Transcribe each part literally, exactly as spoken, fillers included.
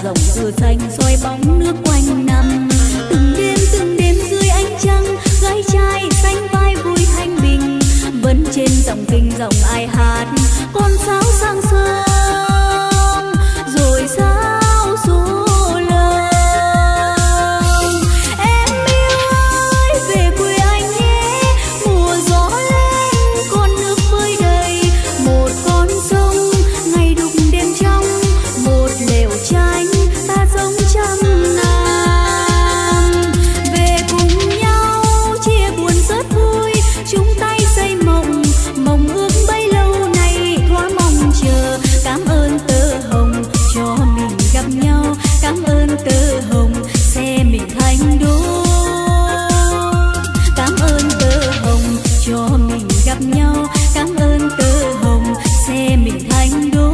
dòng dừa xanh soi bóng nước quanh năm. Từng đêm từng đêm dưới ánh trăng, gái trai xanh vai vui thanh bình. Vẫn trên dòng kinh dòng ai hát con sáo sang sương rồi sao số lời. Em yêu ơi về quê anh nhé, mùa gió lên con nước bơi đầy. Một con sông ngày đục đêm trong, một lều tranh ta sống trăm năm. Về cùng nhau chia buồn rất vui, chung tay xây mộng, mộng ước bấy lâu nay thoa mong chờ. Cảm ơn tơ hồng cho mình gặp nhau, cảm ơn tơ hồng xe mình thành đôi. Cảm ơn tơ hồng cho mình gặp nhau, cảm ơn tơ hồng xe mình thành đôi.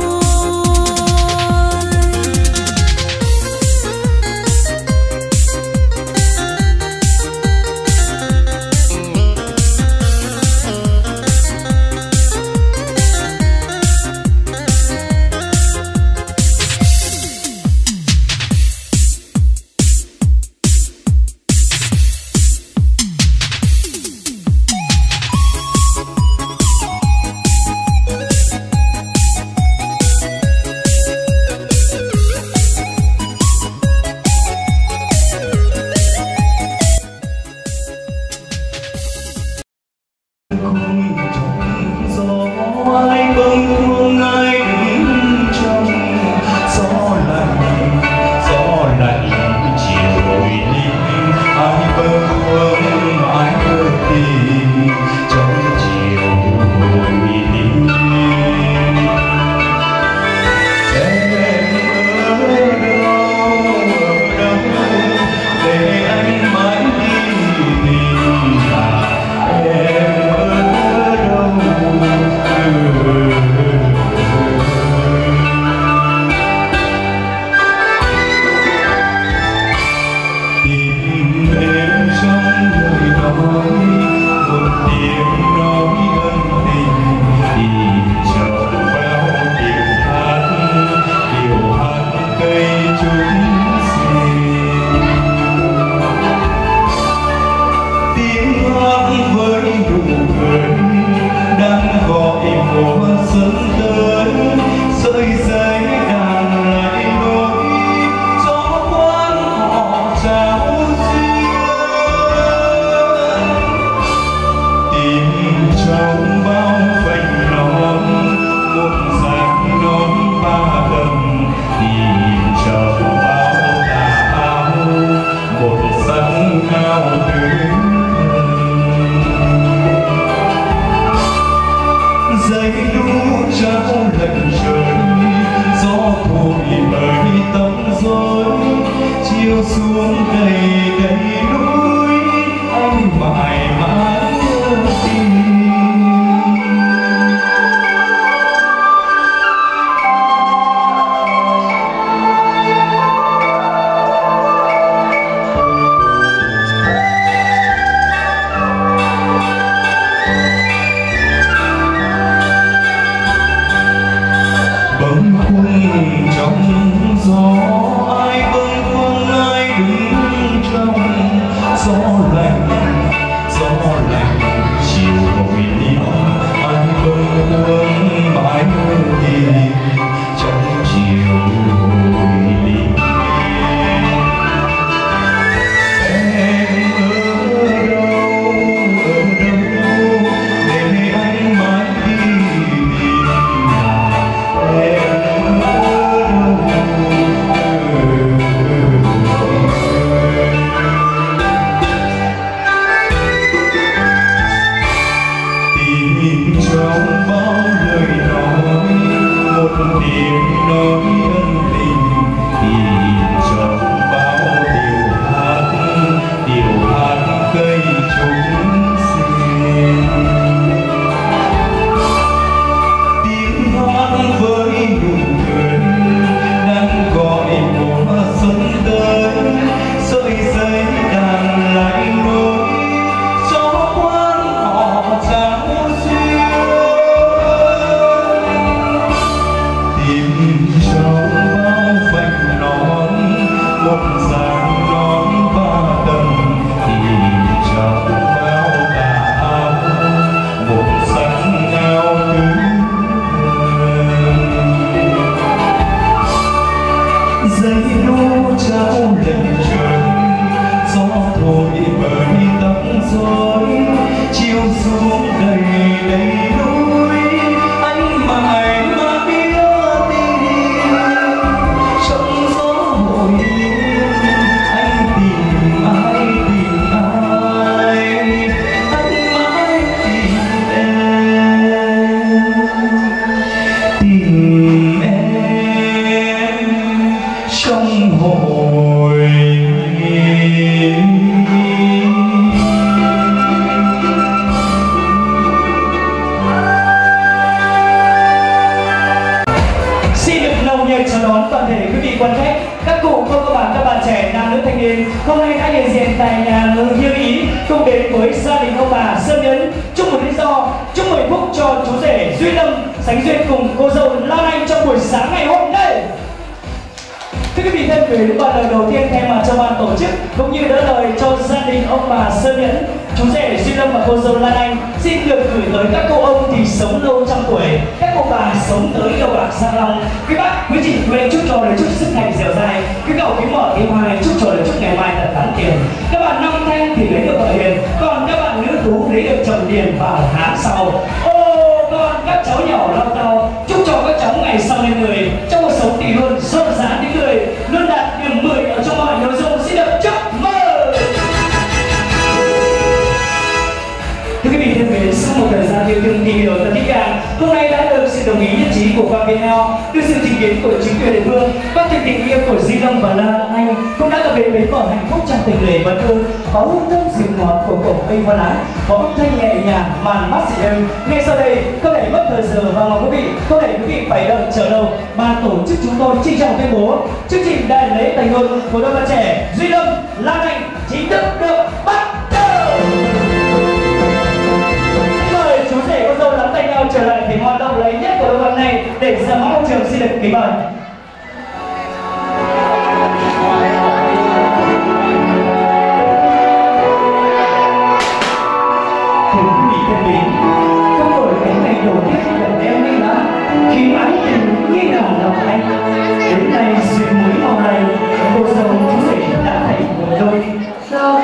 Hãy subscribe cho kênh Ghiền Mì Gõ để không bỏ lỡ giấy đu trao lần trời gió thổi bởi tóc rối chiều xuống đầy đầy núi anh mãi mãi nhớ tìm trong gió hồi liên anh tìm ai tìm ai anh mãi tìm em tìm em trong hồi xin được nồng nhiệt chào đón toàn thể quý vị quan khách, các cụ cô các bạn các bạn trẻ nam nữ thanh niên hôm nay đã hiện diện tại nhà Ngự Như Ý cùng đến với gia đình ông bà Sơn Nhấn chúc một lý do chúc mừng phúc cho chú rể Duy Lâm sánh duyên cùng cô dâu Lan Anh trong buổi sáng ngày hôm nay. Thưa quý vị thân mến, và lời đầu tiên thay mặt cho ban tổ chức cũng như đỡ lời cho gia đình ông bà Sơn Nhấn, chú rể Duy Lâm và cô dâu Lan Anh xin được gửi tới các cô ông thì sống lâu trăm tuổi, các cô bà sống tới đầu bạc sang long. Quý bác, quý chị, quý anh chúc cho lời chúc sức khỏe dẻo dai, quý cậu quý mợ quý hoài chúc cho lời chúc ngày mai thật đáng tiền. Các bạn nam thanh thì lấy được vợ hiền, còn các bạn nữ tú lấy được chồng điền vào tháng sau. Ô, còn các cháu nhỏ lao tao chúc cho các cháu ngày sau lên người trong cuộc sống thì luôn rộn rã những người luôn đạt điểm mười ở trong mọi nội dung. Xin được chúc mừng. Thưa quý vị thân mến, sau một thời gian yêu thương tìm hiểu thật kỹ càng, hôm nay đã được sự đồng ý nhất trí của quan Viettel, được sự trình kiến của chính quyền địa phương, các tình tình yêu của Duy Lâm và Lan Anh cũng đã cập bến bến bờ hạnh phúc trong tình lệ bất hương, có hương thơm dịu ngọt của cổ cây hoa lá, có âm thanh nhẹ nhàng màn mắt dịu êm. Ngay sau đây, không để mất thời giờ và mong quý vị, không để quý vị phải đợi chờ lâu, ban tổ chức chúng tôi trinh trọng tuyên bố chương trình đại lễ thành hôn của đôi bạn trẻ Duy Lâm, Lan Anh chính thức được bắt đầu. Chú rể cô dâu nắm tay nhau trở lại thì hoạt động lấy nhất của đôi bạn này để ra mắt ông trường. Xin được kính mời. Thưa quý vị thân mến, trong buổi cánh ngày đầu tiên gần em đi đã khi ái tình như nào lòng anh đến nay duyên mới mong này cô dâu chú rể đã thành một đôi sao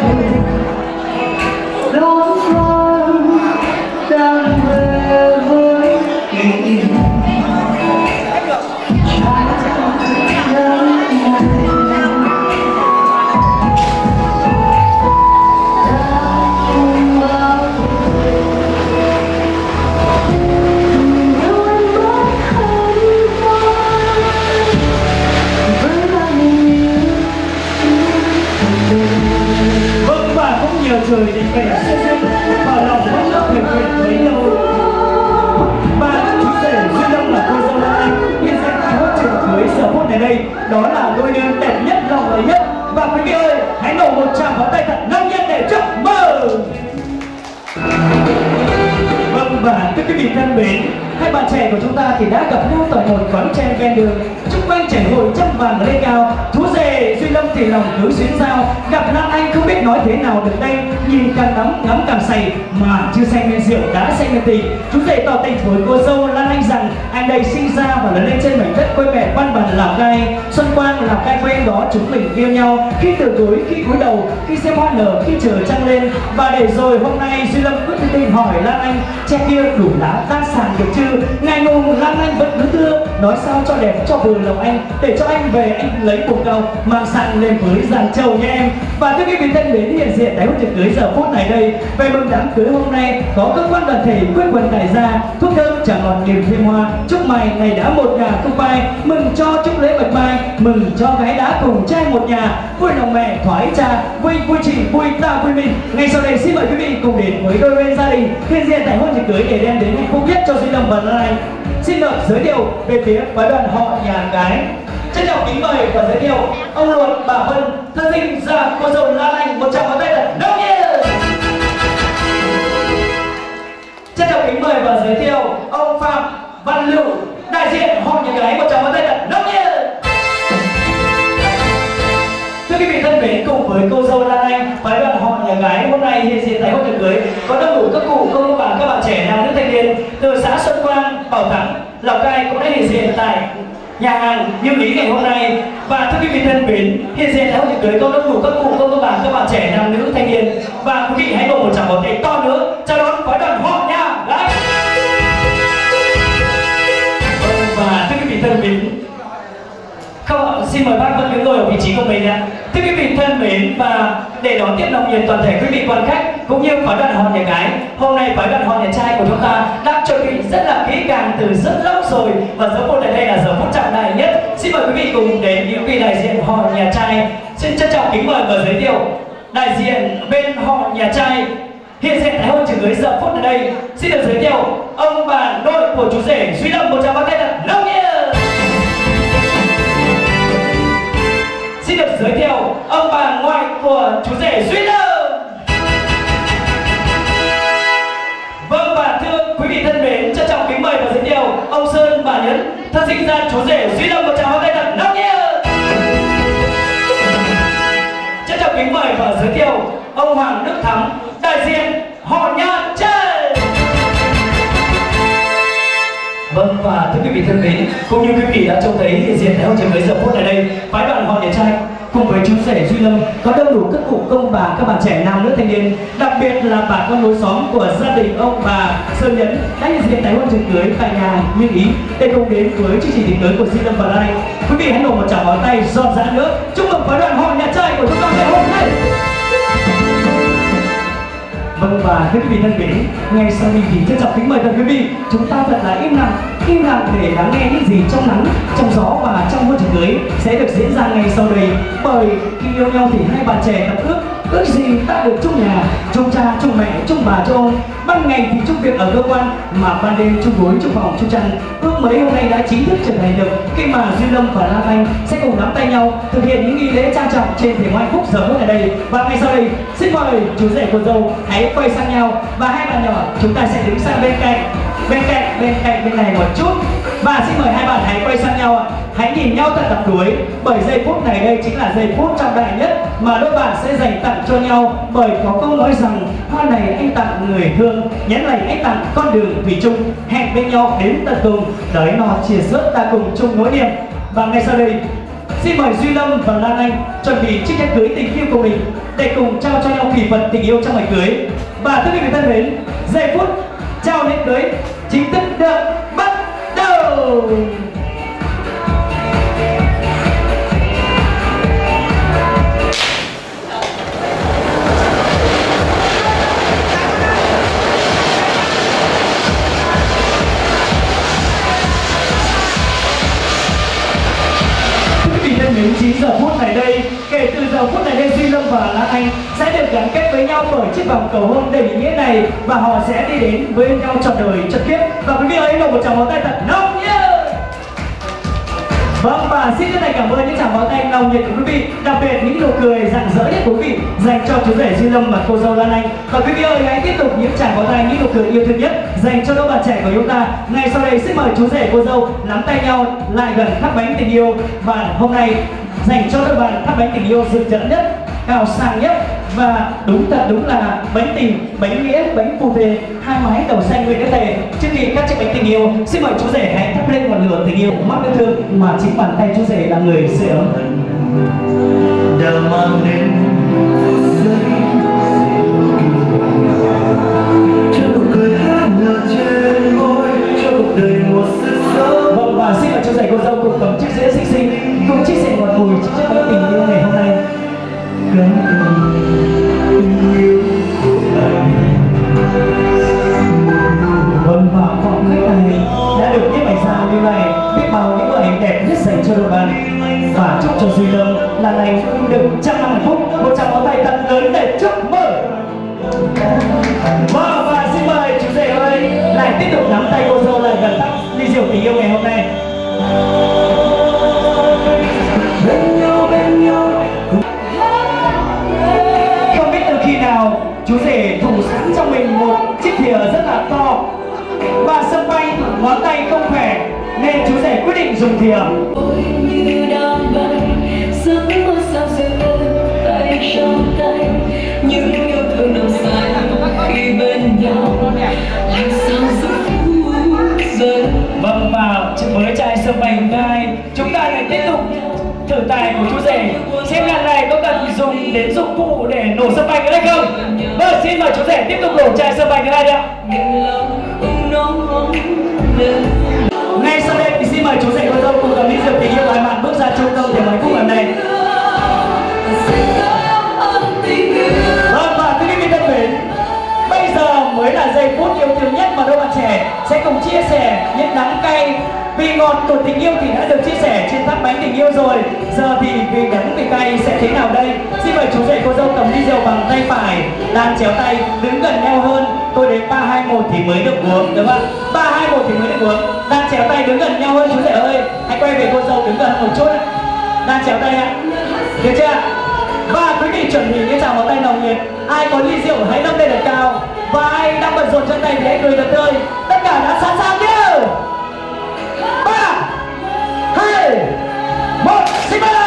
đón con đang về với kỷ niệm trời thì kẻ sẽ duyên và lòng vẫn lớp thuyền thuyền với nhau. Và chú rể Duy Lâm là cô dâu Lan Anh hiện danh khai hot trường cưới giờ phút này đây, đó là đôi nhân đẹp nhất lòng lấy nhất. Và quý vị ơi, hãy nổ một tràng pháo tay thật nồng nhiệt để chúc mừng. Vâng, và thưa quý vị thân mến, hai bạn trẻ của chúng ta thì đã gặp nhau tại một quán chen ven đường, chung quanh chảy hội trăm vàng lên cao. Chú rể Duy Lâm thì lòng cứ xuyến sao, gặp Lan Anh không biết nói thế nào được đây, nhìn càng ngắm ngắm càng say, mà chưa say men rượu đã say men tình. Chú rể tỏ tình với cô dâu Lan Anh rằng anh đây sinh ra và lớn lên trên mảnh đất quê mẹ Văn Bản Lào Cai, Xuân Quang Lào Cai quê em đó chúng mình yêu nhau, khi từ tối khi cúi đầu, khi xem hoa nở, khi chờ trăng lên. Và để rồi hôm nay Duy Lâm quyết định hỏi Lan Anh che kia đủ lá đa sản được chưa. Ngại ngùng Lan Anh vẫn cứ thưa nói sao cho đẹp cho vừa lòng anh, để cho anh về anh lấy bồ câu mang sang lên với dàn trầu nha em. Và thưa quý vị thân mến, hiện diện tại hôn tiệc cưới giờ phút này đây, về mừng đám cưới hôm nay có cơ quan đoàn thể quyết quần đại gia thuốc thơm trà ngọt niềm thêm hoa, chúc mày ngày đã một nhà cung vai, mừng cho chúc lễ bạch mai, mừng cho gái đã cùng trai một nhà, vui lòng mẹ thoái cha, vui vui chị vui ta vui mình. Ngay sau đây xin mời quý vị cùng đến với đôi bên gia đình hiện diện tại hôn tiệc cưới để đem đến hạnh phúc nhất cho Duy Lâm và Lan Anh. Xin được giới thiệu về phía phái đoàn họ nhà gái. Trân trọng kính mời và giới thiệu ông Luật, bà Vân, thân sinh ra cô dâu Lan Anh, một tràng pháo tay thật nồng nhiệt. Trân trọng kính mời và giới thiệu ông Phạm Văn Lưu, đại diện họ nhà gái, một tràng pháo tay thật nồng nhiệt. Thưa quý vị thân mến, cùng với cô dâu Lan Anh, phái đoàn họ nhà gái hôm nay hiện diện tại hôn tiệc cưới có đông đủ các cụ, cô bà, các bạn trẻ nam nữ thanh niên từ xã Xuân Quang, Bảo Thắng, Lào Cai cũng đã hiện diện tại nhà hàng Như Ý ngày hôm nay. Và thưa quý vị thân mến, hiện diện tại hội tiệc cưới có đông đủ các cụ, công các bà, các bạn trẻ, nam nữ, thanh niên. Và quý vị hãy cùng một tràng pháo tay to nữa chào đón phái đoàn họ nhà gái. Và thưa quý vị thân mến, không, xin mời bác vẫn đứng ngồi ở vị trí của mình ạ. Thưa quý vị thân mến, và để đón tiếp nồng nhiệt toàn thể quý vị quan khách cũng như phái đoàn họ nhà gái, hôm nay phái đoàn họ nhà trai của chúng ta đang chuẩn bị rất là kỹ càng từ rất lâu rồi, và giờ phút tại đây là giờ phút trọng đại nhất. Xin mời quý vị cùng đến những vị đại diện họ nhà trai. Xin trân trọng kính mời và giới thiệu đại diện bên họ nhà trai hiện diện tại hội trường cưới giờ phút ở đây. Xin được giới thiệu ông bà nội của chú rể Duy Lâm, một tràng pháo tay thật nồng nhiệt. Xin được giới thiệu ông bà ngoại của chú rể Duy Lâm. Vâng, và thưa quý vị thân mến, trân trọng kính mời và giới thiệu ông Sơn, bà Nhấn, thân sinh ra chú rể Duy Lâm, một tràng pháo tay thật nồng nhiệt. Trân trọng kính mời và giới thiệu ông Hoàng Đức Thắng, đại diện họ nhà trai. Vâng, và thưa quý vị thân mến, cũng như quý vị đã trông thấy hiện diện tại hội trường cưới giờ phút ở đây, phái đoàn họ nhà trai cùng với chú rể Duy Lâm có đông đủ các cụ, công bà, các bạn trẻ, nam nữ, thanh niên, đặc biệt là bà con lối xóm của gia đình ông bà Sơn Nhấn đã hiện diện tại hội trường cưới tại nhà Như Ý để cùng đến với chương trình tiệc cưới của Duy Lâm và Lan Anh. Quý vị hãy nổ một tràng pháo tay rộn rã nữa chúc mừng phái đoàn họ nhà trai của chúng ta ngày hôm nay. Vâng, và thưa quý vị thân mến, ngay sau đây thì trân trọng kính mời tất quý vị chúng ta thật là im lặng, im lặng để lắng nghe những gì trong nắng, trong gió và trong hội trường cưới sẽ được diễn ra ngay sau đây. Bởi khi yêu nhau thì hai bạn trẻ tập ước, ước gì ta được chung nhà, chung cha, chung mẹ, chung bà, chung ông. Ban ngày thì chung việc ở cơ quan, mà ban đêm chung gối, chung phòng, chung chăn. Ước mới hôm nay đã chính thức trở thành được khi mà Duy Lâm và Lan Anh sẽ cùng nắm tay nhau thực hiện những nghi lễ trang trọng trên thềm hạnh phúc giờ phút ở đây. Và ngay sau đây xin mời chú rể cô dâu hãy quay sang nhau và hai bạn nhỏ chúng ta sẽ đứng sang bên cạnh, bên cạnh, bên cạnh bên này một chút. Và xin mời hai bạn hãy quay sang nhau ạ. Hãy nhìn nhau thật đắm đuối, bởi giây phút này đây chính là giây phút trọng đại nhất mà đôi bạn sẽ dành tặng cho nhau. Bởi có câu nói rằng hoa này anh tặng người thương, nhẫn này anh tặng con đường thủy chung, hẹn bên nhau đến tận cùng, đời nọ chia sớt ta cùng chung nỗi niềm. Và ngay sau đây xin mời Duy Lâm và Lan Anh chuẩn bị chiếc nhẫn cưới tình yêu của mình để cùng trao cho nhau kỷ vật tình yêu trong ngày cưới. Và thưa quý vị thân mến, giây phút trao nhẫn cưới chính thức được bắt đầu. Đến chín giờ phút này đây, kể từ giờ phút này đây, Duy Lâm và Lan Anh sẽ được gắn kết với nhau bởi chiếc vòng cầu hôn đầy ý nghĩa này, và họ sẽ đi đến với nhau trọn đời trọn kiếp. Và quý vị ơi, nổ một tràng pháo tay thật nồng nhiệt. Vâng, và xin chân thành cảm ơn những tràng pháo tay nồng nhiệt của quý vị, đặc biệt những nụ cười rạng rỡ nhất của quý vị dành cho chú rể Duy Lâm và cô dâu Lan Anh. Và quý vị ơi, hãy tiếp tục những tràng pháo tay, những nụ cười yêu thương nhất dành cho đôi bạn trẻ của chúng ta. Ngay sau đây xin mời chú rể cô dâu nắm tay nhau lại gần thắp bánh tình yêu, và hôm nay dành cho đôi bạn thắp bánh tình yêu rực rỡ nhất, cao sang nhất, và đúng thật đúng là bánh tình, bánh nghĩa, bánh phù thề, hai mái đầu xanh nguyện đất thề. Trước khi cắt chiếc bánh tình yêu, xin mời chú rể hãy thắp lên ngọn lửa tình yêu mắt yêu thương mà chính bàn tay chú rể là người sưởi ấm. Đã mang đến cho cuộc cười hát nở trên môi, cho cuộc đời một sự sống. Vâng, và xin mời chú rể cô dâu cùng cầm chiếc dĩa xinh xinh, cùng chia sẻ ngọt ngùi chiếc bánh tình yêu ngày hôm nay. Cánh tình yêu của anh. Vâng, và khoảng khách này đã được nhiếp ảnh ra như này, biết bao những bức ảnh đẹp nhất dành cho đôi bạn. Và chúc cho Duy Lâm, Lan Anh được trăm năm hạnh phúc, một tràng pháo tay thật lớn để chúc mừng. Vâng, và xin mời chú rể ơi lại tiếp tục nắm tay cô dâu lại gần thắp ly rượu tình yêu ngày hôm nay. Bên nhau, bên nhau. Không biết từ khi nào chú rể thủ sẵn trong mình một chiếc thìa rất là to, và sân bay ngón tay không khỏe nên chú rể quyết định dùng thìa. Ôi như đang bay, giấc mơ sao dịu tay trong tay, những yêu thương nồng say khi bên nhau, làm sao giấc mơ rơi. Vâng, và với trai sân bay thứ hai, tài của chú rể. Xem lần này có cần dùng đến dụng cụ để nổ sâm banh ở đây không? Vâng, xin mời chú rể tiếp tục nổ chai sâm banh ở đây ạ. Ngay sau đây thì xin mời chú rể cô dâu cùng cầm ly rượu tình yêu thoải mái bước ra trung tâm để mời phúc lần này. Vâng, và quý vị thân mến, bây giờ mới là giây phút yêu thương nhất mà đôi bạn trẻ sẽ cùng chia sẻ những đắng cay. Vị ngọt của tình yêu thì đã được chia sẻ trên tháp bánh tình yêu rồi. Giờ thì vị đắng vị cay sẽ thế nào đây? Xin mời chú rể cô dâu cầm ly rượu bằng tay phải, đan chéo tay, đứng gần nhau hơn. Tôi đến ba hai một thì mới được uống, đúng không ạ? ba hai một thì mới được uống. Đan chéo tay đứng gần nhau hơn chú rể ơi. Hãy quay về cô dâu đứng gần một chút. Đan chéo tay ạ. Được chưa? Và quý vị chuẩn bị những tràng pháo tay nồng nhiệt. Ai có ly rượu hãy nâng lên thật cao. Và ai đang bận rộn chân tay thì hãy cười thật tươi. Tất cả đã sẵn sàng chưa? Ba, hai, một, xin mời.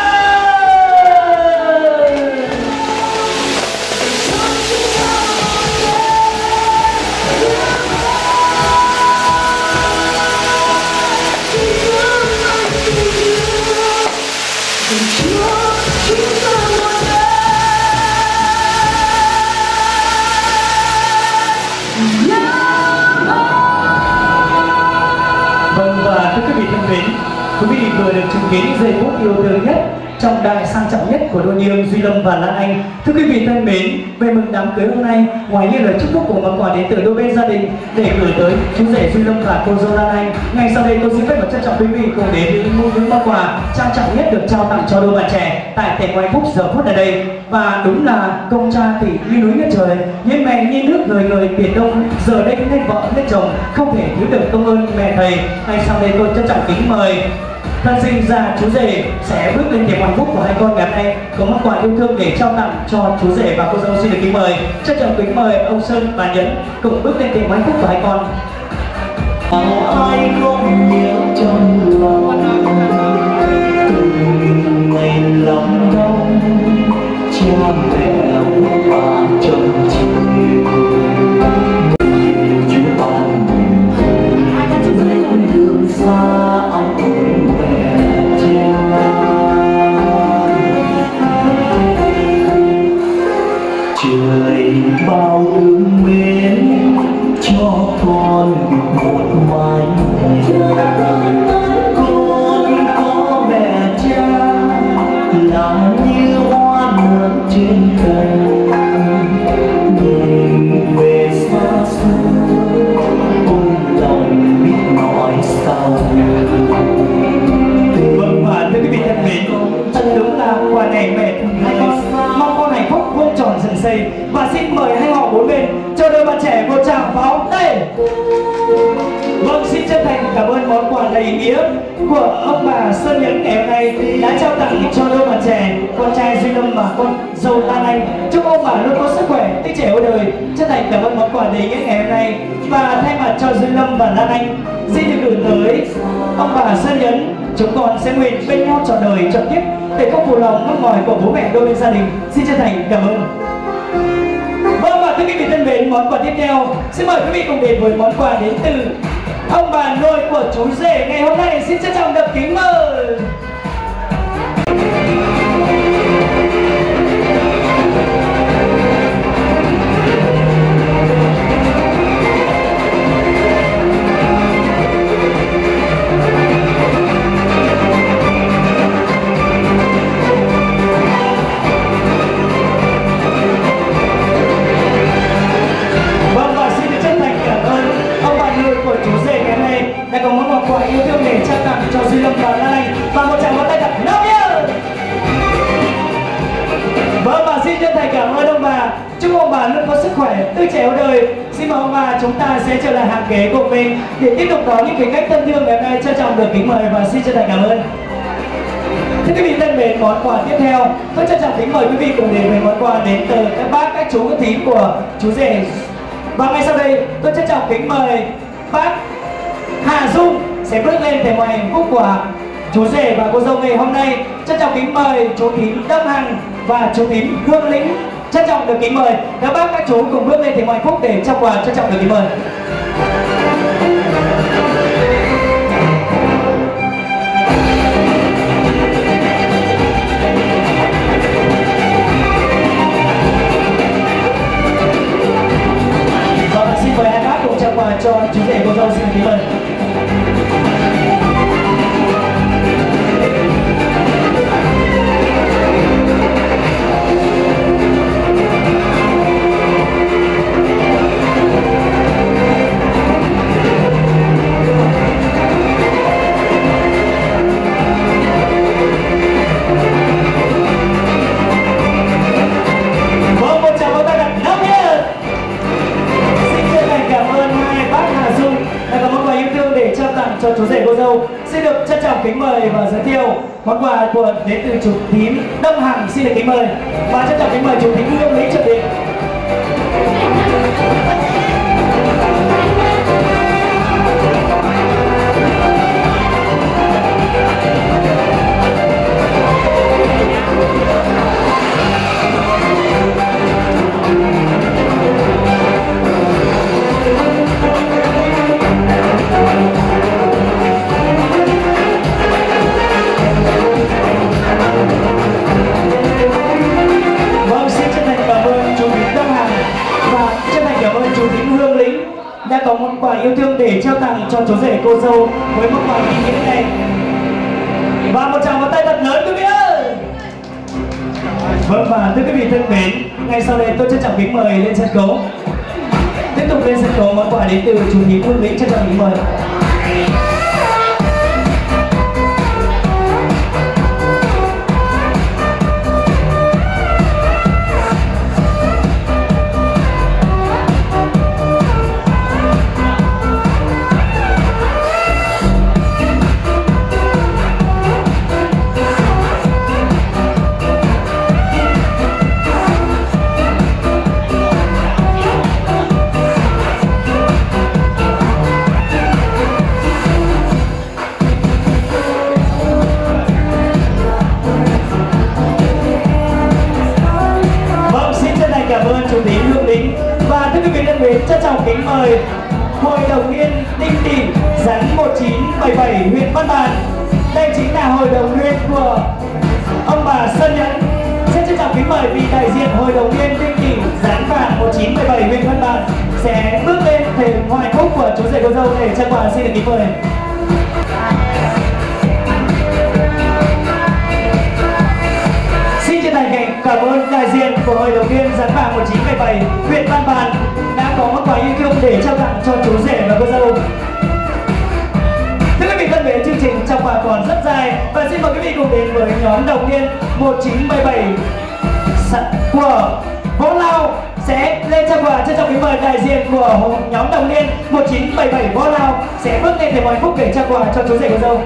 Quý vị vừa được chứng kiến giây phút yêu thương nhất trong đại sang trọng nhất của đôi như Duy Lâm và Lan Anh. Thưa quý vị thân mến, về mừng đám cưới hôm nay, ngoài như lời chúc phúc của món quà đến từ đôi bên gia đình để gửi tới chú rể Duy Lâm và cô dâu Lan Anh, ngay sau đây tôi xin phép và trân trọng quý vị cùng đến với những những món quà trang trọng nhất được trao tặng cho đôi bạn trẻ tại tiệc hạnh phúc giờ phút ở đây. Và đúng là công cha tỷ như núi như trời, như mẹ như nước người người biển đông, giờ đây nên vợ nên chồng không thể thiếu được công ơn mẹ thầy. Ngay sau đây tôi trân trọng kính mời thân sinh ra chú rể sẽ bước lên tiệc hạnh phúc của hai con ngày hôm nay có món quà yêu thương để trao tặng cho chú rể và cô dâu. Xin được kính mời trân trọng kính mời ông Sơn và Nhẫn cùng bước lên tiệc hạnh phúc của hai con. Ai không nhớ trong lòng từng ngày lòng đau, cha mẹ và chồng chiều Chúa ban mình đường xa ông mẹ cha. Trời bao ương mến cho con một mái nhà, con có mẹ cha là như hoa nở trên cây, nhìn về xa xưa ôm lòng biết nói sao. Vâng, và thưa quý vị thân mến, thật đúng là quà này mẹ hai con mong con hạnh phúc vuông tròn sừng xây. Và xin mời hai họ bốn bên cho đôi bạn trẻ một tràng pháo tay. Vâng, xin chân thành cảm ơn món quà đầy ý nghĩa của ông bà Sơn Nhẫn ngày hôm nay đã trao tặng cho đôi bạn trẻ con trai Duy Lâm và con dâu Lan Anh. Chúc ông bà luôn có sức khỏe, tích trẻ yêu đời. Chân thành cảm ơn món quà đầy ý nghĩa ngày hôm nay. Và thay mặt cho Duy Lâm và Lan Anh xin được gửi tới ông bà Sơn Nhẫn, chúng con sẽ nguyện bên nhau trọn đời trọn kiếp để không phụ lòng mong mỏi của bố mẹ đôi bên gia đình. Xin chân thành cảm ơn. Vâng, và thưa quý vị thân mến, món quà tiếp theo xin mời quý vị cùng đến với món quà đến từ ông bà nội của chú rể ngày hôm nay. Xin trân trọng được kính mời. Đã có món quà yêu thương để trao tặng cho Duy Lâm và Lan Anh và một tràng pháo tay thật nóng nhiệt. Vâng, và xin chân thành cảm ơn ông bà. Chúc ông bà luôn có sức khỏe, tươi trẻ yêu đời. Xin mời ông bà chúng ta sẽ trở lại hàng ghế của mình để tiếp tục đón những vị khách thân thương ngày hôm nay. Trân trọng được kính mời và xin chân thành cảm ơn. Thưa quý vị thân mến, món quà tiếp theo tôi trân trọng kính mời quý vị cùng đến với món quà đến từ các bác, các chú, các thím của chú rể. Và ngay sau đây tôi trân trọng kính mời bác Hà Dung sẽ bước lên để mời hạnh phúc của chú rể và cô dâu ngày hôm nay. Trân trọng kính mời chú thím Đâm Hằng và chú thím Hương Lĩnh. Trân trọng được kính mời các bác, các chú cùng bước lên để mời hạnh phúc để trao quà. Trân trọng được kính mời. món quà của đến từ chủ thím Đông Hằng xin được kính mời và trân trọng kính mời chủ thím Hương Lý chuẩn bị. Đã có món quà yêu thương để trao tặng cho chú rể cô dâu với món quà ý nghĩa này. Và một tràng vào tay thật lớn quý vị ơi. Vâng, và thưa quý vị thân mến, ngay sau đây tôi trân trọng kính mời lên sân khấu. Tiếp tục lên sân khấu món quà đến từ chủ thím Hương Lý, trân trọng kính mời. Và thưa quý vị thân mến, trân trọng kính mời Hội đồng Niên Đinh Tị Rắn một chín bảy bảy huyện Văn Bàn. Đây chính là hội đồng niên của ông bà Sơn Nhẫn. Xin trân trọng kính mời vị đại diện Hội đồng Niên Đinh Tị Rắn vàng một chín bảy bảy huyện Văn Bàn sẽ bước lên thềm hoa hạnh phúc của chú rể cô dâu để trao quà. Xin được kính mời. Cảm ơn đại diện của Hội đồng Niên Rắn vàng một chín bảy bảy huyện Văn Bàn đã có món quà yêu thương để trao tặng cho chú rể và cô dâu. Thưa quý vị thân mến, chương trình trao quà còn rất dài và xin mời quý vị cùng đến với nhóm đồng niên một chín bảy bảy của Võ Lao sẽ lên trao quà. Trân trọng kính mời đại diện của nhóm đồng niên một chín bảy bảy Võ Lao sẽ bước lên thềm hạnh phúc để trao quà cho chú rể cô dâu.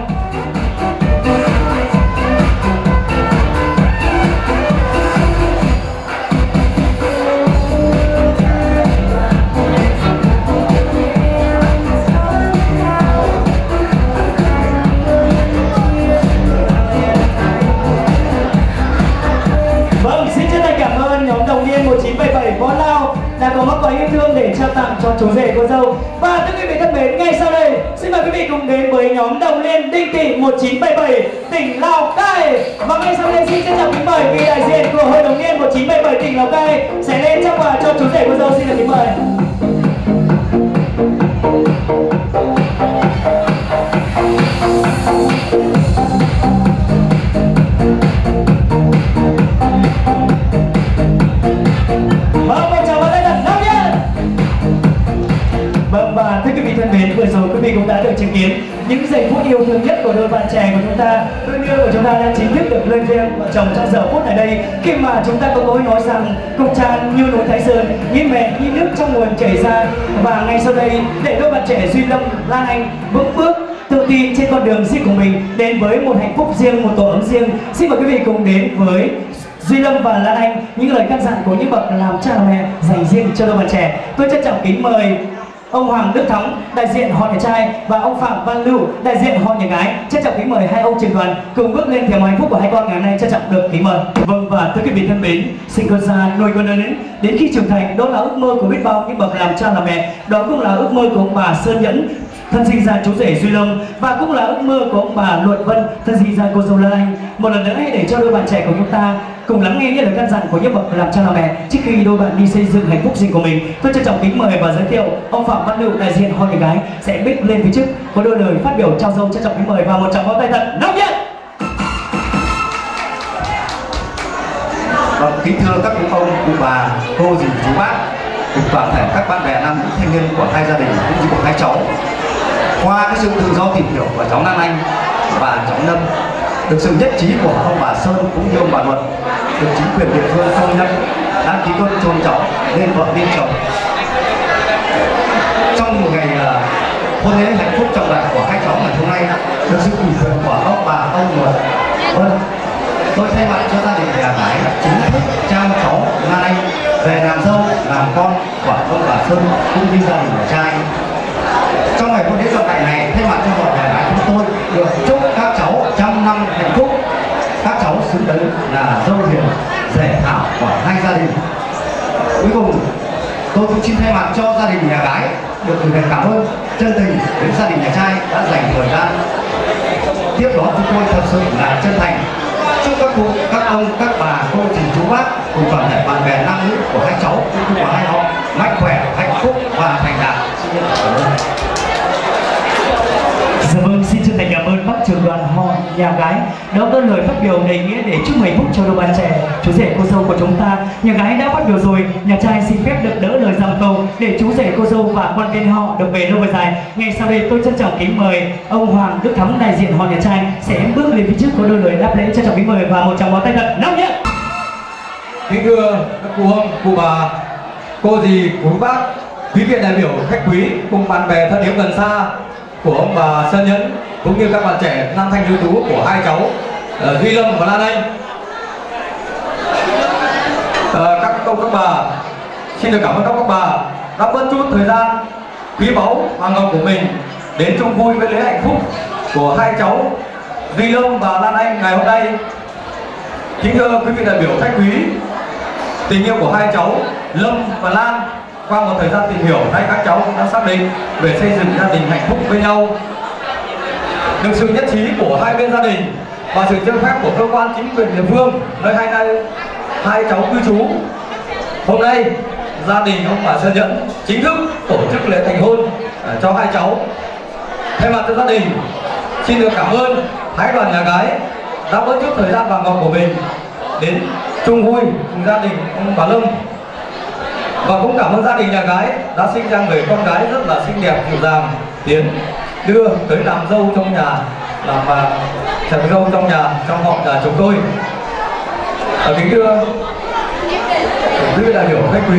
một chín bảy bảy Võ Lao đã có món quà yêu thương để trao tặng cho chú rể cô dâu. Và thưa quý vị thân mến, ngay sau đây xin mời quý vị cùng đến với nhóm đồng niên Đinh Tị một chín bảy bảy tỉnh Lào Cai. Và ngay sau đây xin trân trọng kính mời vị đại diện của Hội đồng Niên một chín bảy bảy tỉnh Lào Cai sẽ lên trao quà cho chú rể cô dâu. Xin được kính mời. Và thưa quý vị thân mến, vừa rồi quý vị cũng đã được chứng kiến những giây phút yêu thương nhất của đôi bạn trẻ của chúng ta. Đôi yêu của chúng ta đang chính thức được lên đêm vợ chồng trong giờ phút này đây, khi mà chúng ta có câu nói rằng cùng tràn như núi Thái Sơn, như mẹ như nước trong nguồn chảy ra. Và ngay sau đây để đôi bạn trẻ Duy Lâm, Lan Anh bước bước tự tin trên con đường riêng của mình đến với một hạnh phúc riêng, một tổ ấm riêng. Xin mời quý vị cùng đến với Duy Lâm và Lan Anh, những lời căn dặn của những bậc làm cha làm mẹ dành riêng cho đôi bạn trẻ. Tôi trân trọng kính mời ông Hoàng Đức Thắng, đại diện họ nhà trai, và ông Phạm Văn Lưu, đại diện họ nhà gái. Trân trọng kính mời hai ông trường đoàn cùng bước lên thềm hạnh phúc của hai con ngày hôm nay. Trân trọng được kính mời. Vâng, và thưa quý vị thân mến, sinh con ra nuôi con lớn đến khi trưởng thành, đó là ước mơ của biết bao những bậc làm cha làm mẹ. Đó cũng là ước mơ của ông bà Sơn Nhẫn thân sinh ra chú rể Duy Lâm, và cũng là ước mơ của ông bà Luận Vân thân sinh ra cô dâu Lan Anh. Một lần nữa hãy để cho đôi bạn trẻ của chúng ta cùng lắng nghe những lời căn dặn của những bậc làm cha làm mẹ trước khi đôi bạn đi xây dựng hạnh phúc riêng của mình. Tôi trân trọng kính mời và giới thiệu ông Phạm Văn Lưu, đại diện họ nhà gái sẽ bước lên phía trước có đôi lời phát biểu trao dâu. Trân trọng kính mời và một tràng pháo tay thật nóng nhiệt. Vâng, kính thưa các cụ ông, cụ bà, cô dì, chú bác, cùng toàn thể các bạn bè nam nữ thanh niên của hai gia đình cũng như của hai cháu. Qua cái sự tự do tìm hiểu của cháu Lan Anh và cháu Lâm, được sự nhất trí của ông bà Sơn cũng như ông bà Luật, được chính quyền địa phương công nhận đăng ký con chôn cháu lên vợ lên chồng. Trong một ngày uh, hôn lễ hạnh phúc trọng đại của hai cháu ngày hôm nay được sự ủy quyền của ông bà ông nội. Vâng, tôi thay mặt cho gia đình nhà gái chính thức trao cháu Lan Anh về làm dâu làm con của ông bà Sơn cũng như gia đình nhà trai. Trong ngày hôn lễ trọng đại này, thay mặt cho họ nhà gái chúng tôi được chúc các cháu trăm năm hạnh phúc, các cháu xứng đáng là dâu hiền rể thảo của hai gia đình. Cuối cùng tôi cũng xin thay mặt cho gia đình nhà gái được gửi lời cảm ơn chân tình đến gia đình nhà trai đã dành thời gian tiếp đón chúng tôi thật sự là chân thành. Chúc các cụ, các ông, các bà, cô dì chú bác cùng toàn thể bạn bè nam nữ của hai cháu cũng như của hai họ mạnh khỏe, hạnh phúc và thành đạt. Xin cảm ơn. Dạ vâng, xin chân thành cảm ơn bác trưởng đoàn họ nhà gái đã có lời phát biểu đầy nghĩa để chúc hạnh phúc cho đôi bạn trẻ, chú rể cô dâu của chúng ta. Nhà gái đã phát biểu rồi, nhà trai xin phép được đỡ lời giang câu để chú rể cô dâu và con tên họ được về lâu về dài. Ngay sau đây tôi trân trọng kính mời ông Hoàng Đức Thắng đại diện họ nhà trai sẽ bước lên phía trước có đôi lời đáp lễ. Trân trọng kính mời và một tràng pháo tay thật nóng nhất. Kính thưa các cụ ông, cụ bà, cô dì, quý bác, quý vị đại biểu, khách quý cùng bạn bè thân yêu gần xa của ông bà Sơn Nhẫn cũng như các bạn trẻ nam thanh ưu tú của hai cháu uh, Duy Lâm và Lan Anh. Uh, các ông các bà xin được cảm ơn các ông các bà đã bớt chút thời gian quý báu hoàng ngọc của mình đến chung vui với lễ hạnh phúc của hai cháu Duy Lâm và Lan Anh ngày hôm nay. Kính thưa quý vị đại biểu, khách quý, tình yêu của hai cháu Lâm và Lan qua một thời gian tìm hiểu, nay các cháu đã xác định về xây dựng gia đình hạnh phúc với nhau. Được sự nhất trí của hai bên gia đình và sự cho phép của cơ quan chính quyền địa phương nơi hai nay hai cháu cư trú, hôm nay gia đình ông bà Sơn Nhẫn chính thức tổ chức lễ thành hôn cho hai cháu. Thay mặt cho gia đình xin được cảm ơn hai đoàn nhà gái đã bớt chút thời gian vàng ngọc của mình đến chung vui cùng gia đình ông bà Lâm. Và cũng cảm ơn gia đình nhà gái đã sinh ra người con gái rất là xinh đẹp, dịu dàng, Tiến đưa tới làm dâu trong nhà, làm chồng dâu trong nhà, trong họ nhà chúng tôi. Ở kính thưa quý vị đại biểu, khách quý,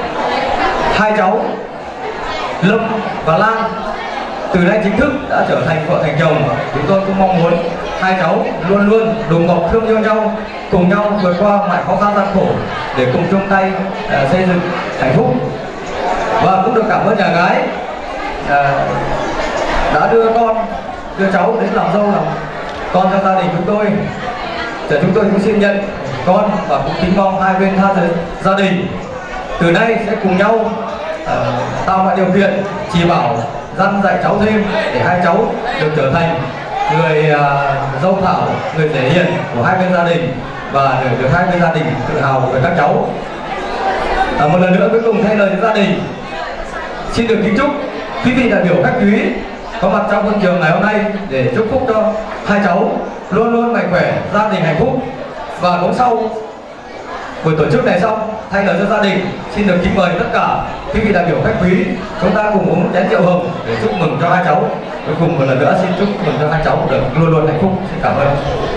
hai cháu Lâm và Lan từ nay chính thức đã trở thành vợ thành chồng. Chúng tôi cũng mong muốn hai cháu luôn luôn đùm bọc thương yêu nhau, cùng nhau vượt qua mọi khó khăn gian khổ để cùng chung tay uh, xây dựng hạnh phúc. Và cũng được cảm ơn nhà gái uh, đã đưa con, đưa cháu đến làm dâu làm con cho gia đình chúng tôi. Để chúng tôi cũng xin nhận con và cũng kính mong hai bên tha gia đình từ nay sẽ cùng nhau uh, tạo mọi điều kiện chỉ bảo dăn dạy cháu thêm để hai cháu được trở thành người uh, dâu thảo, người rể hiền của hai bên gia đình và để được hai bên gia đình tự hào về các cháu. À, một lần nữa cuối cùng thay lời cho gia đình xin được kính chúc quý vị đại biểu, khách quý có mặt trong hội trường ngày hôm nay để chúc phúc cho hai cháu luôn luôn mạnh khỏe, gia đình hạnh phúc. Và cũng sau buổi tổ chức này xong, thay lời cho gia đình xin được kính mời tất cả quý vị đại biểu, khách quý chúng ta cùng uống chén rượu hồng để chúc mừng cho hai cháu. Cuối cùng một lần nữa xin chúc mừng cho hai cháu được luôn luôn hạnh phúc. Xin cảm ơn.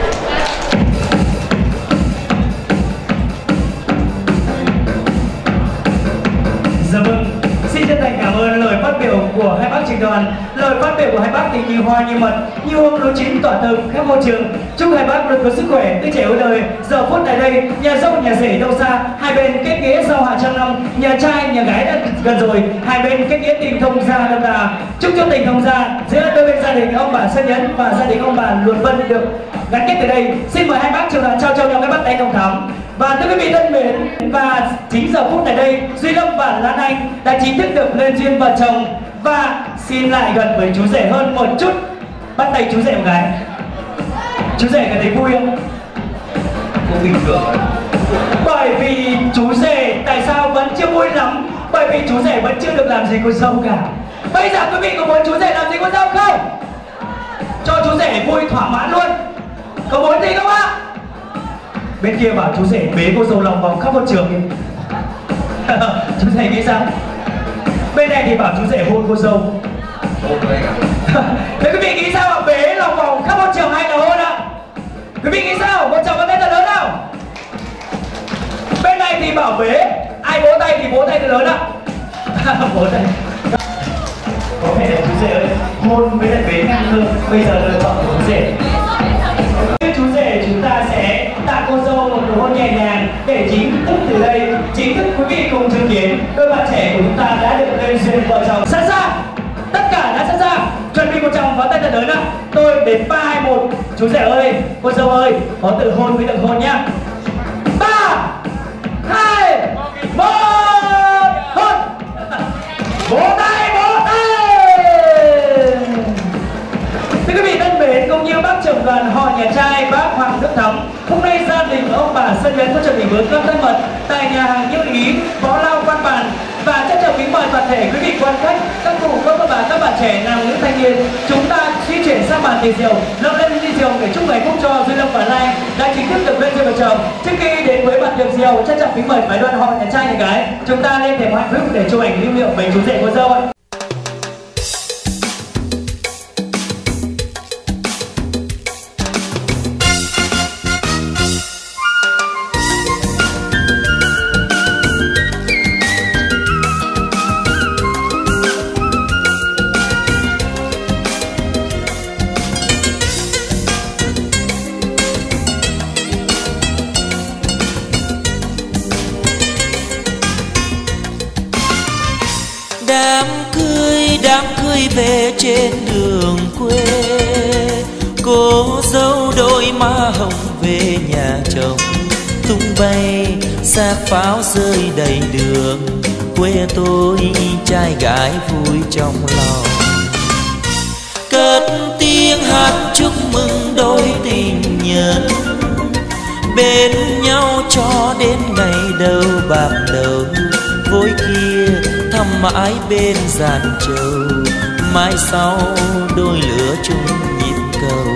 Dạ vâng, xin chân thành cảm ơn lời phát biểu của hai bác trưởng đoàn. Lời phát biểu của hai bác thì như hoa như mật, như hương lúa chín tỏa thơm khắp môi trường. Chúc hai bác luôn có sức khỏe, tươi trẻ ở đời. Giờ phút tại đây, nhà dâu nhà rể đâu xa, hai bên kết nghĩa sau hạ trăm năm. Nhà trai nhà gái đã gần rồi, hai bên kết nghĩa tình thông gia đậm đà. Chúc cho tình thông gia giữa đôi bên gia đình ông bà Sơn Nhẫn và gia đình ông bà Luật Vân được gắn kết từ đây. Xin mời hai bác trưởng đoàn trao cho nhau cái bắt tay nồng thắm. Và thưa quý vị thân mến, và chính giờ phút tại đây, Duy Lâm và Lan Anh đã chính thức được lên duyên vợ chồng. Và xin lại gần với chú rể hơn một chút, bắt tay chú rể một gái. Chú rể có thấy vui không? Cũng bình thường. Bởi vì chú rể tại sao vẫn chưa vui lắm? Bởi vì chú rể vẫn chưa được làm gì cô dâu cả. Bây giờ quý vị có muốn chú rể làm gì cô dâu không? Cho chú rể vui thỏa mãn luôn. Có muốn gì không ạ? Bên kia bảo chú rể bế cô dâu lòng vòng khắp một trường đi. Chú rể nghĩ sao? Bên này thì bảo chú rể hôn cô dâu. Thế quý vị nghĩ sao ạ? Bế lòng vòng khắp một trường hay là hôn ạ? Quý vị nghĩ sao? Một chồng có tay thật lớn nào? Bên này thì bảo bế, ai vỗ tay thì vỗ tay thật lớn ạ. Vỗ tay. có vẻ chú rể ơi, hôn với lại bế ngang cơ, bây giờ lựa chọn của chú rể. Chú rể chúng ta sẽ tặng cô dâu một nụ hôn nhẹ nhàng để chính thức từ đây, chính thức quý vị cùng chứng kiến đôi bạn trẻ của chúng ta đã được lên duyên vợ chồng. Sẵn sàng, tất cả đã sẵn sàng, chuẩn bị một chồng pháo tay thật lớn nào. Tôi đến ba hai một, chú rể ơi, cô dâu ơi, có từ hôn với được hôn nhá. Ba, hai, một, hôn. Vỗ tay, vỗ tay. Thưa quý vị thân mến, cũng như bác trưởng đoàn họ nhà trai bác Hoàng Đức Thắm, hôm nay gia đình ông bà Sơn Yến có chuẩn bị bữa cơm thân mật tại nhà hàng Như Ý, Võ Lao Quan Bàn, và trân trọng kính mời toàn thể quý vị quan khách, các cụ, các bà, các bạn trẻ, nam nữ thanh niên, chúng ta di chuyển sang bàn tiệc rượu, leo lên ly rượu để chúc ngày phúc cho Duy Lâm và Lai đã chính thức được lên duyên vợ chồng. Trước khi đến với bàn tiệc rượu, trân trọng kính mời phái đoàn họ nhà trai nhà gái, chúng ta lên thềm hạnh phúc để chụp ảnh lưu niệm với chú rể cô dâu ạ. Đám cưới, đám cưới về trên đường quê, cô dâu đôi má hồng về nhà chồng, tung bay xác pháo rơi đầy đường, quê tôi trai gái vui trong lòng. Cất tiếng hát chúc mừng đôi tình nhân, bên nhau cho đến ngày đầu bạc đầu, vối kia thăm mãi bên giàn trầu, mai sau đôi lửa chung nhịp cầu.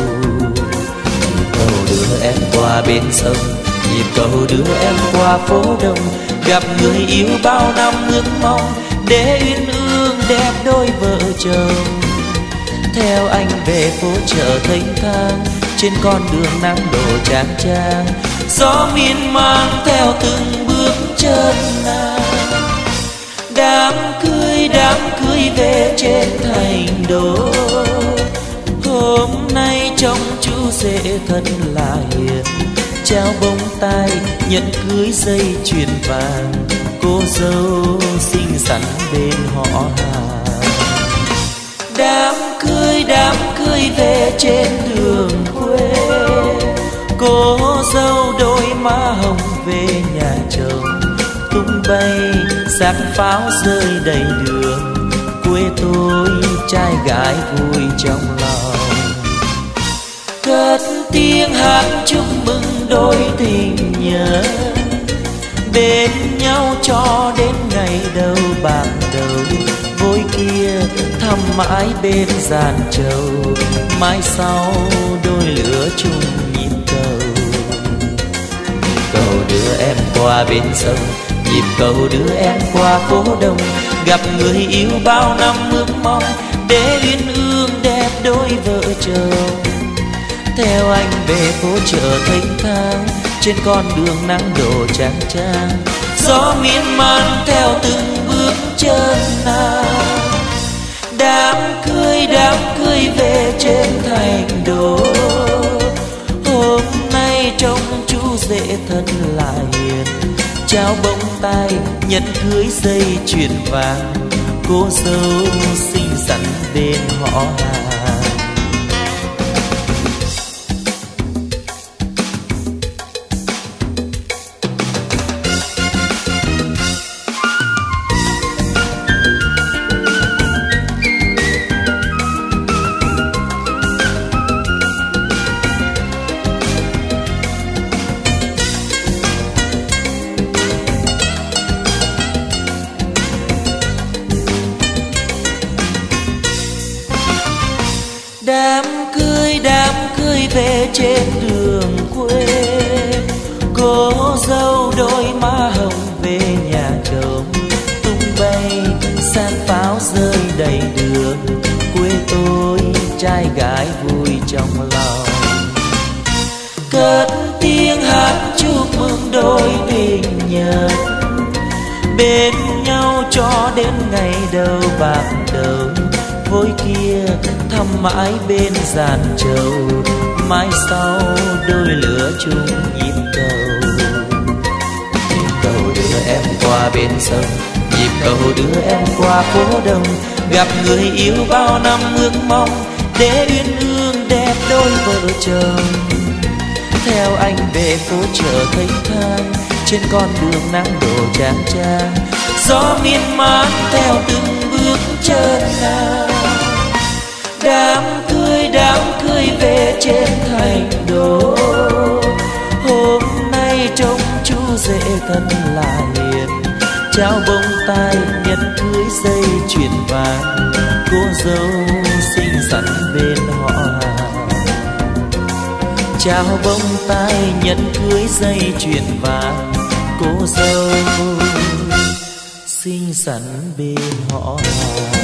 Cầu đưa em qua bên sông, nhịp cầu đưa em qua phố đông, gặp người yêu bao năm ước mong để uyên ương đẹp đôi vợ chồng. Theo anh về phố chợ thênh thang, trên con đường nắng đổ chang chang, gió miên man theo từng bước chân nàng. Đám cưới, đám cưới về trên thành đô, hôm nay trông chú rể thân là hiền, trao bông tai nhận cưới dây chuyền vàng, cô dâu xinh xắn bên họ hàng. Đám cưới, đám cưới về trên đường quê, cô dâu đôi má hồng về nhà chồng, tung bay xác pháo rơi đầy đường, quê tôi trai gái vui trong lòng. Cất tiếng hát chúc mừng đôi tình nhân, bên nhau cho đến ngày đầu bạc đầu, vối kia thăm mãi bên giàn trầu, mai sau đôi lửa chung nhịp cầu. Cầu đưa em qua bên sông, nhịp cầu đưa em qua phố đông, gặp người yêu bao năm ước mong để uyên ương đẹp đôi vợ chồng. Theo anh về phố chợ thênh thang, trên con đường nắng đổ chang chang, gió miên man theo từng bước chân nàng. Đám cưới, đám cưới về trên thành đô, hôm nay trông chú rể thân là hiền, trao bông tai nhận cưới dây chuyền vàng, cô dâu xinh xắn bên họ hàng. Đám cưới, đám cưới về trên đường quê, cô dâu đôi má hồng về nhà chồng, tung bay xác pháo rơi đầy đường, quê tôi trai gái vui trong lòng. Cất tiếng hát chúc mừng đôi tình nhân, bên nhau cho đến ngày đầu bạc đầu, phôi kia thăm mãi bên giàn trầu, mai sau đôi lửa chung nhịp cầu. Nhịp cầu đưa em qua bên sông, nhịp cầu đưa em qua phố đông, gặp người yêu bao năm ước mong để uyên ương đẹp đôi vợ chồng. Theo anh về phố chợ thênh thang, trên con đường nắng đổ chang chang, gió miên man theo từng bước chân nàng. Đám cưới đám cưới về trên thành đô, hôm nay trông chú rể thân là hiền, trao bông tai nhẫn cưới dây chuyền vàng, cô dâu xinh xắn bên họ hàng. Trao bông tai nhẫn cưới dây chuyền vàng, cô dâu xinh xắn bên họ hàng.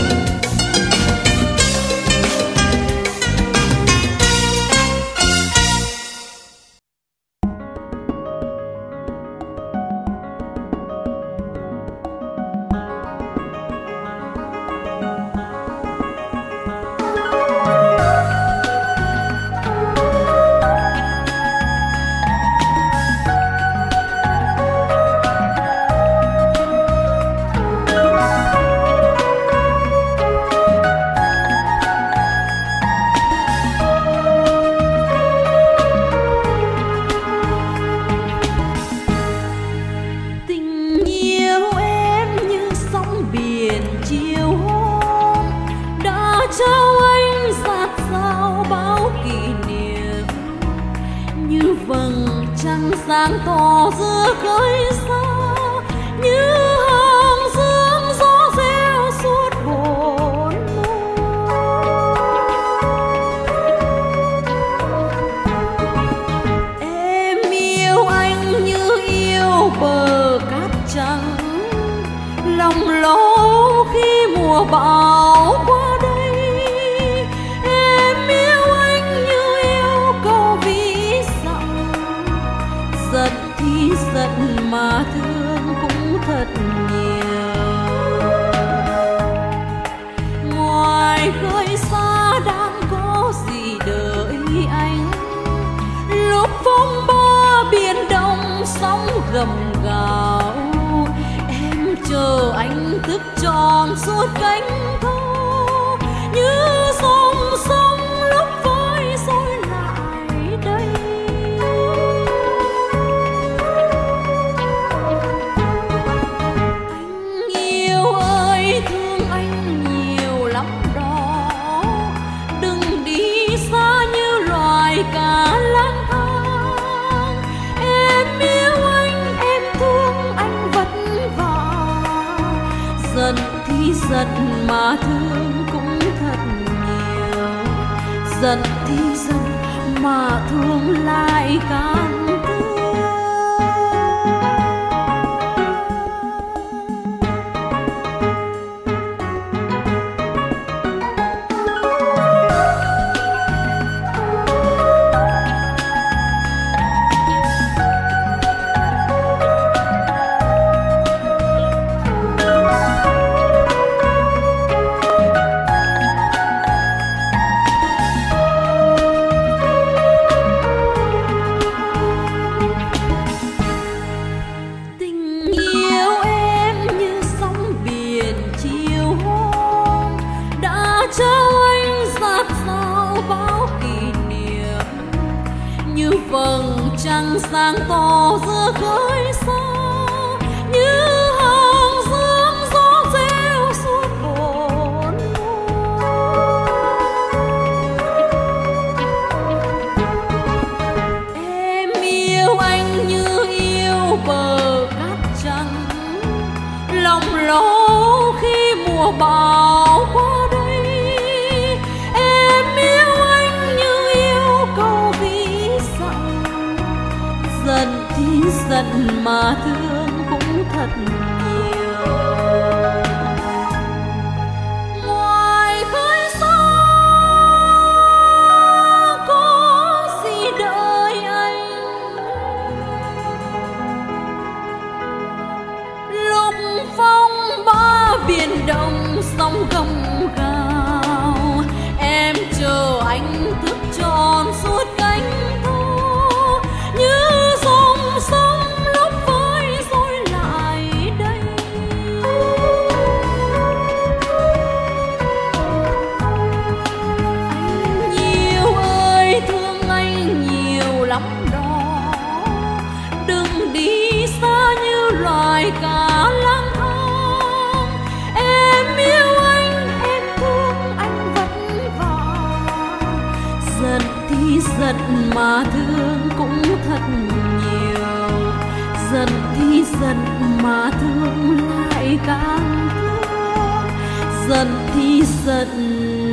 Sáng tỏ giữa khơi xa, như hàng dương gió reo suốt bốn mùa. Em yêu anh như yêu bờ cát trắng, lòng lo khi mùa bão qua đây. Em yêu anh như yêu câu ví dặm, giận thì giận mà thương cũng thật nhiều. Ngoài khơi xa đang có gì đợi anh, lúc phong ba biển đông sóng gầm gào. Em chờ anh thức tròn suốt cánh thơ, như dòng sông lúc vơi sôi lại đây. Cả lang thang em yêu anh, em thương anh vất vả. Giận thì giận mà thương cũng thật nhiều, giận thì giận mà thương lại càng thương. Vầng trăng sáng to giữa khơi xa, như hàng dương gió reo suốt bốn mùa. Em yêu anh như yêu bờ cát trắng, lòng lo khi mùa bão qua đây. Em yêu anh như yêu câu ví dặm, giận thì giận mà thương cũng thật nhiều. Ngoài khơi xa có gì đợi anh, lúc phong ba biển động sóng gầm gào. anh thức tròn suốt cánh thu, như dòng sông lúc với rồi lại đây. Anh nhiều ơi thương anh nhiều lắm đó, đừng đi xa như loài cá lang thang. Em yêu anh, em thương anh vất vả, giận thì giận mà thương cũng thật nhiều, giận thì giận mà thương lại càng thương, giận thì giận